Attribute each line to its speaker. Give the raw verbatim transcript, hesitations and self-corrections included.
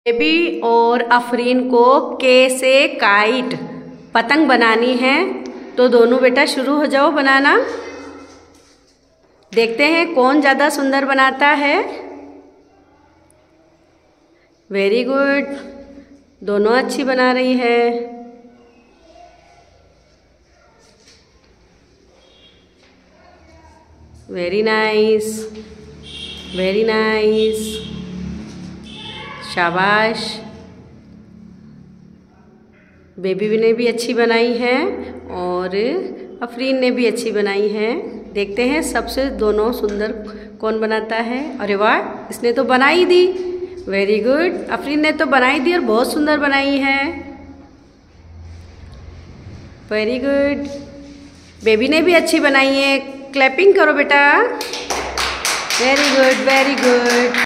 Speaker 1: Baby और अफरीन को के से काइट पतंग बनानी है, तो दोनों बेटा शुरू हो जाओ बनाना। देखते हैं कौन ज़्यादा सुंदर बनाता है। वेरी गुड, दोनों अच्छी बना रही है। वेरी नाइस, वेरी नाइस, शाबाश। बेबी ने भी अच्छी बनाई है और अफरीन ने भी अच्छी बनाई है। देखते हैं सबसे दोनों सुंदर कौन बनाता है। अरे वाह, इसने तो बना ही दी। वेरी गुड, अफरीन ने तो बनाई दी और बहुत सुंदर बनाई है। वेरी गुड, बेबी ने भी अच्छी बनाई है। क्लैपिंग करो बेटा। Very good, very good.